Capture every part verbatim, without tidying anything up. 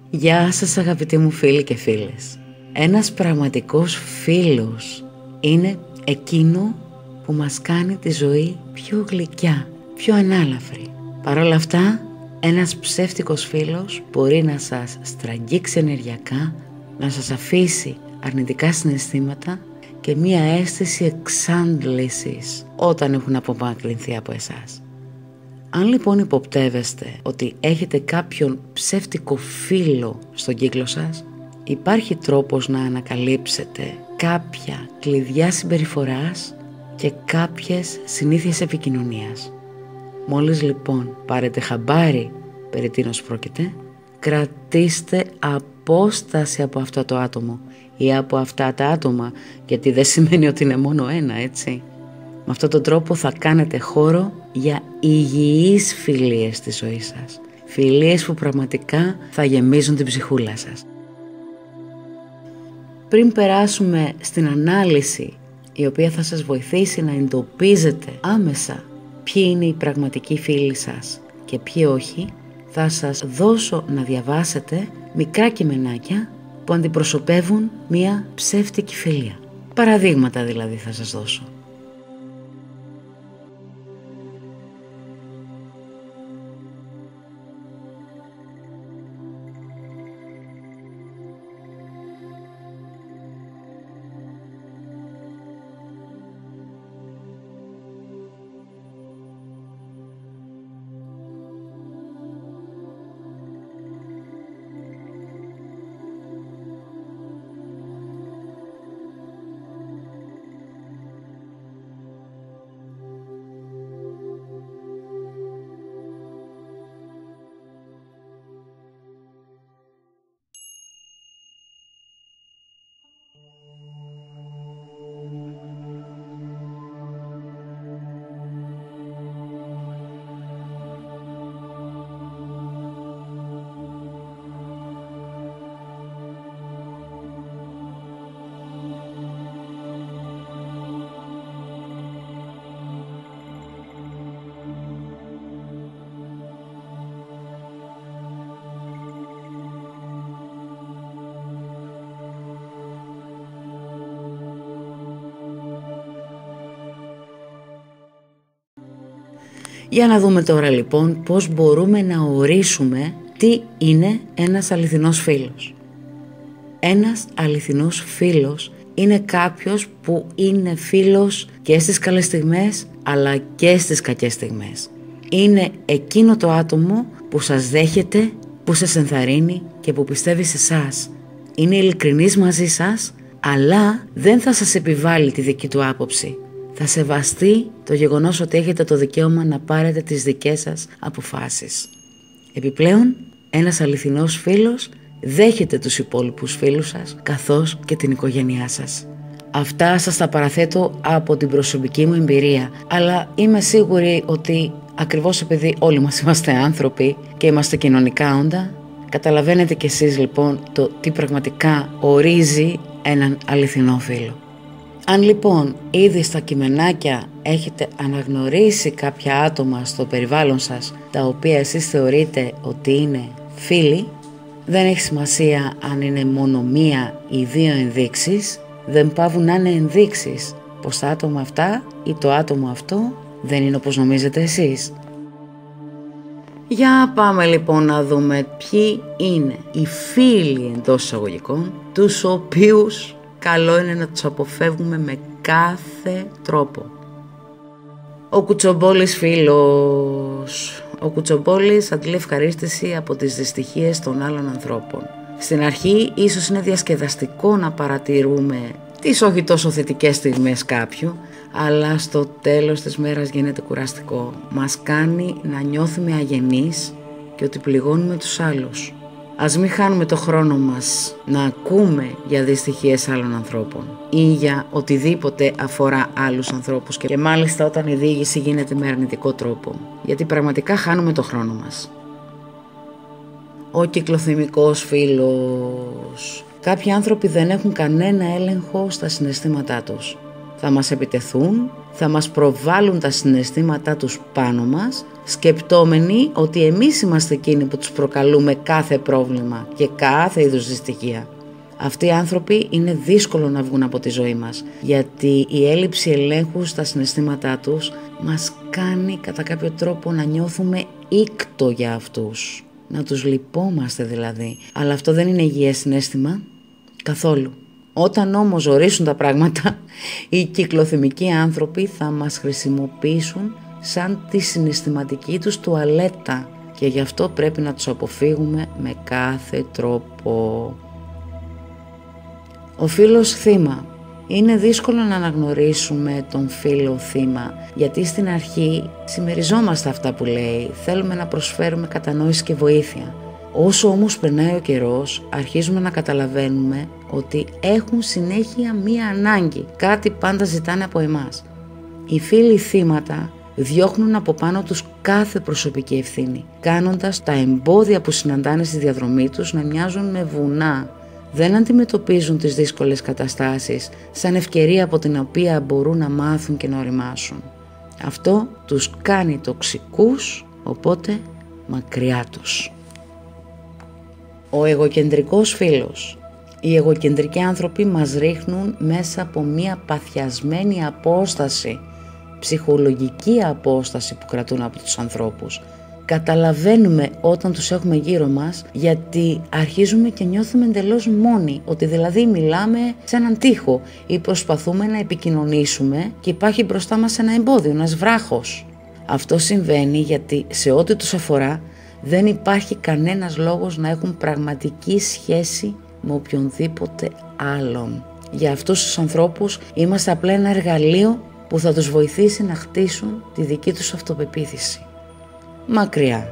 Γεια σας αγαπητοί μου φίλοι και φίλες. Ένας πραγματικός φίλος είναι εκείνο που μας κάνει τη ζωή πιο γλυκιά, πιο ανάλαφρη. Παρ' όλα αυτά, ένας ψεύτικος φίλος μπορεί να σας στραγγίξει ενεργειακά, να σας αφήσει αρνητικά συναισθήματα και μία αίσθηση εξάντλησης όταν έχουν απομακρυνθεί από εσάς. Αν λοιπόν υποπτεύεστε ότι έχετε κάποιον ψεύτικο φίλο στον κύκλο σας, υπάρχει τρόπος να ανακαλύψετε κάποια κλειδιά συμπεριφοράς και κάποιες συνήθειες επικοινωνίας. Μόλις λοιπόν πάρετε χαμπάρι περί τίνος πρόκειται, κρατήστε απόσταση από αυτό το άτομο ή από αυτά τα άτομα, γιατί δεν σημαίνει ότι είναι μόνο ένα, έτσι. Με αυτόν τον τρόπο θα κάνετε χώρο για υγιείς φιλίες στη ζωή σας. Φιλίες που πραγματικά θα γεμίζουν την ψυχούλα σας. Πριν περάσουμε στην ανάλυση, η οποία θα σας βοηθήσει να εντοπίζετε άμεσα ποιοι είναι οι πραγματικοί φίλοι σας και ποιοι όχι, θα σας δώσω να διαβάσετε μικρά κειμενάκια που αντιπροσωπεύουν μία ψεύτικη φιλία. Παραδείγματα δηλαδή θα σας δώσω. Για να δούμε τώρα λοιπόν πώς μπορούμε να ορίσουμε τι είναι ένας αληθινός φίλος. Ένας αληθινός φίλος είναι κάποιος που είναι φίλος και στις καλές στιγμές αλλά και στις κακές στιγμές. Είναι εκείνο το άτομο που σας δέχεται, που σας ενθαρρύνει και που πιστεύει σε εσάς. Είναι ειλικρινής μαζί σας, αλλά δεν θα σας επιβάλλει τη δική του άποψη. Θα σεβαστεί το γεγονός ότι έχετε το δικαίωμα να πάρετε τις δικές σας αποφάσεις. Επιπλέον, ένας αληθινός φίλος δέχεται τους υπόλοιπους φίλους σας, καθώς και την οικογένειά σας. Αυτά σας τα παραθέτω από την προσωπική μου εμπειρία, αλλά είμαι σίγουρη ότι ακριβώς επειδή όλοι μας είμαστε άνθρωποι και είμαστε κοινωνικά όντα, καταλαβαίνετε κι εσείς λοιπόν το τι πραγματικά ορίζει έναν αληθινό φίλο. Αν λοιπόν ήδη στα κειμενάκια έχετε αναγνωρίσει κάποια άτομα στο περιβάλλον σας τα οποία εσείς θεωρείτε ότι είναι φίλοι, δεν έχει σημασία αν είναι μόνο μία ή δύο ενδείξεις, δεν πάβουν να είναι ενδείξεις πως τα άτομα αυτά ή το άτομο αυτό δεν είναι όπως νομίζετε εσείς. Για πάμε λοιπόν να δούμε ποιοι είναι οι φίλοι εντός εισαγωγικών, τους οποίους καλό είναι να τους αποφεύγουμε με κάθε τρόπο. Ο κουτσομπόλης φίλος. Ο κουτσομπόλης αντλεί ευχαρίστηση από τις δυστυχίες των άλλων ανθρώπων. Στην αρχή ίσως είναι διασκεδαστικό να παρατηρούμε τις όχι τόσο θετικές στιγμές κάποιου, αλλά στο τέλος της μέρας γίνεται κουραστικό. Μας κάνει να νιώθουμε αγενείς και ότι πληγώνουμε τους άλλους. Ας μην χάνουμε το χρόνο μας να ακούμε για δυστυχίες άλλων ανθρώπων ή για οτιδήποτε αφορά άλλους ανθρώπους και μάλιστα όταν η διήγηση γίνεται με αρνητικό τρόπο, γιατί πραγματικά χάνουμε το χρόνο μας. Ο κυκλοθυμικός φίλος. Κάποιοι άνθρωποι δεν έχουν κανένα έλεγχο στα συναισθήματά τους. Θα μας επιτεθούν, θα μας προβάλλουν τα συναισθήματά τους πάνω μας, σκεπτόμενοι ότι εμείς είμαστε εκείνοι που τους προκαλούμε κάθε πρόβλημα και κάθε είδους δυστυχία. Αυτοί οι άνθρωποι είναι δύσκολο να βγουν από τη ζωή μας, γιατί η έλλειψη ελέγχου στα συναισθήματά τους μας κάνει κατά κάποιο τρόπο να νιώθουμε ήκτο για αυτούς. Να τους λυπόμαστε δηλαδή. Αλλά αυτό δεν είναι υγιές συναίσθημα καθόλου. Όταν όμως ορίσουν τα πράγματα, οι κυκλοθυμικοί άνθρωποι θα μας χρησιμοποιήσουν σαν τη συναισθηματική τους τουαλέτα και γι' αυτό πρέπει να τους αποφύγουμε με κάθε τρόπο. Ο φίλος θύμα. Είναι δύσκολο να αναγνωρίσουμε τον φίλο θύμα, γιατί στην αρχή συμμεριζόμαστε αυτά που λέει, θέλουμε να προσφέρουμε κατανόηση και βοήθεια. Όσο όμως περνάει ο καιρός, αρχίζουμε να καταλαβαίνουμε ότι έχουν συνέχεια μία ανάγκη, κάτι πάντα ζητάνε από εμάς. Οι φίλοι θύματα διώχνουν από πάνω τους κάθε προσωπική ευθύνη, κάνοντας τα εμπόδια που συναντάνε στη διαδρομή τους να μοιάζουν με βουνά. Δεν αντιμετωπίζουν τις δύσκολες καταστάσεις σαν ευκαιρία από την οποία μπορούν να μάθουν και να οριμάσουν. Αυτό τους κάνει τοξικούς, οπότε μακριά τους. Ο εγωκεντρικός φίλος. Οι εγωκεντρικοί άνθρωποι μας ρίχνουν μέσα από μία παθιασμένη απόσταση, ψυχολογική απόσταση που κρατούν από τους ανθρώπους. Καταλαβαίνουμε όταν τους έχουμε γύρω μας, γιατί αρχίζουμε και νιώθουμε εντελώς μόνοι, ότι δηλαδή μιλάμε σε έναν τοίχο ή προσπαθούμε να επικοινωνήσουμε και υπάρχει μπροστά μας ένα εμπόδιο, ένας βράχος. Αυτό συμβαίνει γιατί σε ό,τι τους αφορά δεν υπάρχει κανένας λόγος να έχουν πραγματική σχέση με οποιονδήποτε άλλον. Για αυτούς τους ανθρώπους είμαστε απλά ένα εργαλείο που θα τους βοηθήσει να χτίσουν τη δική τους αυτοπεποίθηση. Μακριά.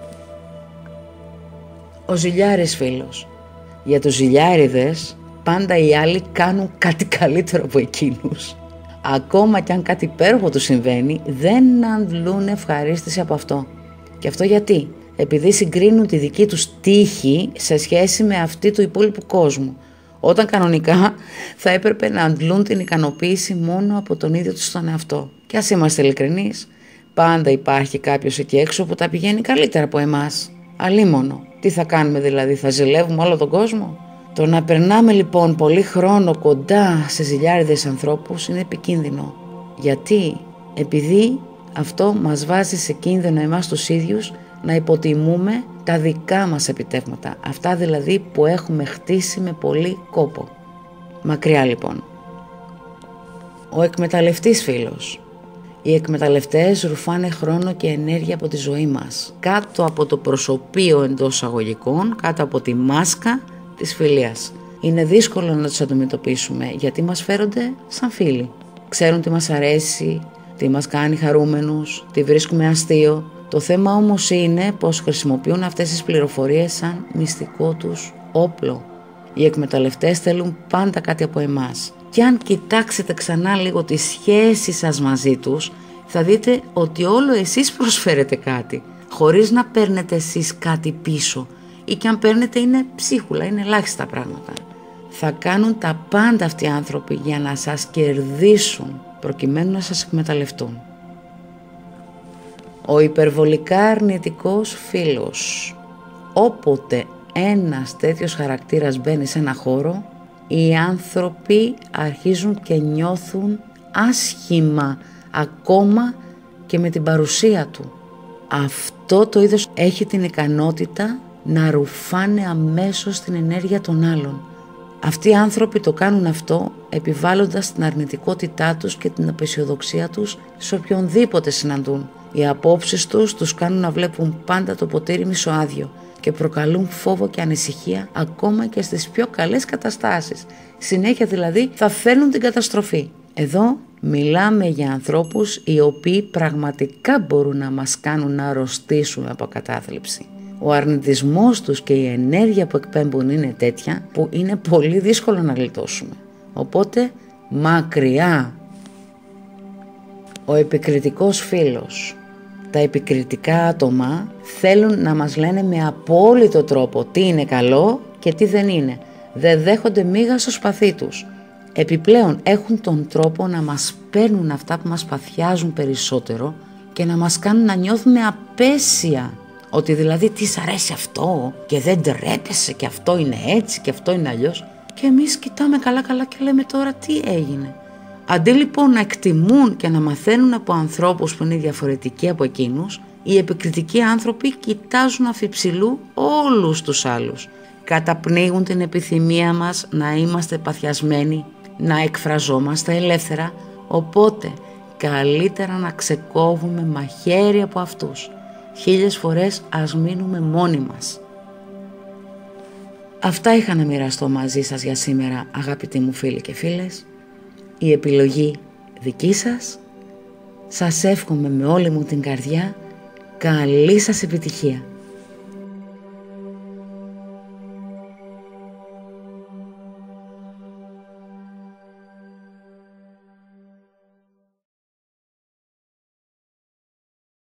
Ο ζηλιάρης φίλος. Για τους ζηλιάριδες πάντα οι άλλοι κάνουν κάτι καλύτερο από εκείνους. Ακόμα κι αν κάτι υπέροχο τους συμβαίνει, δεν αντλούν ευχαρίστηση από αυτό. Και αυτό γιατί? Επειδή συγκρίνουν τη δική τους τύχη σε σχέση με αυτή του υπόλοιπου κόσμου, όταν κανονικά θα έπρεπε να αντλούν την ικανοποίηση μόνο από τον ίδιο τους τον εαυτό. Και ας είμαστε ειλικρινείς, πάντα υπάρχει κάποιος εκεί έξω που τα πηγαίνει καλύτερα από εμάς. Αλίμονο. Τι θα κάνουμε δηλαδή, θα ζηλεύουμε όλο τον κόσμο? Το να περνάμε λοιπόν πολύ χρόνο κοντά σε ζηλιάριδες ανθρώπους είναι επικίνδυνο. Γιατί? Επειδή αυτό μας βάζει σε κίνδυνο εμάς τους ίδιους να υποτιμούμε τα δικά μας επιτεύγματα. Αυτά δηλαδή που έχουμε χτίσει με πολύ κόπο. Μακριά λοιπόν. Ο εκμεταλλευτής φίλος. Οι εκμεταλλευτές ρουφάνε χρόνο και ενέργεια από τη ζωή μας, κάτω από το προσωπείο εντός αγωγικών, κάτω από τη μάσκα της φιλίας. Είναι δύσκολο να τους αντιμετωπίσουμε γιατί μας φέρονται σαν φίλοι. Ξέρουν τι μας αρέσει, τι μας κάνει χαρούμενους, τι βρίσκουμε αστείο. Το θέμα όμως είναι πως χρησιμοποιούν αυτές τις πληροφορίες σαν μυστικό τους όπλο. Οι εκμεταλλευτές θέλουν πάντα κάτι από εμάς. Και αν κοιτάξετε ξανά λίγο τη σχέση σας μαζί τους, θα δείτε ότι όλο εσείς προσφέρετε κάτι, χωρίς να παίρνετε εσείς κάτι πίσω. Ή και αν παίρνετε είναι ψίχουλα, είναι ελάχιστα πράγματα. Θα κάνουν τα πάντα αυτοί οι άνθρωποι για να σας κερδίσουν, προκειμένου να σας εκμεταλλευτούν. Ο υπερβολικά αρνητικός φίλος. Όποτε ένας τέτοιος χαρακτήρας μπαίνει σε ένα χώρο, οι άνθρωποι αρχίζουν και νιώθουν άσχημα ακόμα και με την παρουσία του. Αυτό το είδος έχει την ικανότητα να ρουφάνε αμέσως την ενέργεια των άλλων. Αυτοί οι άνθρωποι το κάνουν αυτό επιβάλλοντας την αρνητικότητά τους και την απαισιοδοξία τους σε οποιονδήποτε συναντούν. Οι απόψεις τους τους κάνουν να βλέπουν πάντα το ποτήρι μισοάδιο και προκαλούν φόβο και ανησυχία ακόμα και στις πιο καλές καταστάσεις. Συνέχεια δηλαδή θα θέλουν την καταστροφή. Εδώ μιλάμε για ανθρώπους οι οποίοι πραγματικά μπορούν να μας κάνουν να αρρωστήσουμε από κατάθλιψη. Ο αρνητισμός τους και η ενέργεια που εκπέμπουν είναι τέτοια που είναι πολύ δύσκολο να γλιτώσουμε. Οπότε μακριά. Ο επικριτικός φίλος. Τα επικριτικά άτομα θέλουν να μας λένε με απόλυτο τρόπο τι είναι καλό και τι δεν είναι. Δεν δέχονται μίγα στο σπαθί τους. Επιπλέον έχουν τον τρόπο να μας παίρνουν αυτά που μας παθιάζουν περισσότερο και να μας κάνουν να νιώθουμε απέσια. Ότι δηλαδή τι σ' αρέσει αυτό και δεν τρέπεσαι και αυτό είναι έτσι και αυτό είναι αλλιώς. Και εμείς κοιτάμε καλά καλά και λέμε τώρα τι έγινε. Αντί λοιπόν να εκτιμούν και να μαθαίνουν από ανθρώπους που είναι διαφορετικοί από εκείνους, οι επικριτικοί άνθρωποι κοιτάζουν αφιψηλού όλους τους άλλους. Καταπνίγουν την επιθυμία μας να είμαστε παθιασμένοι, να εκφραζόμαστε ελεύθερα, οπότε καλύτερα να ξεκόβουμε μαχαίρι από αυτούς. Χίλιες φορές ας μείνουμε μόνοι μας. Αυτά είχα να μοιραστώ μαζί σας για σήμερα, αγαπητοί μου φίλοι και φίλες. Η επιλογή δική σας. Σας εύχομαι με όλη μου την καρδιά καλή σας επιτυχία.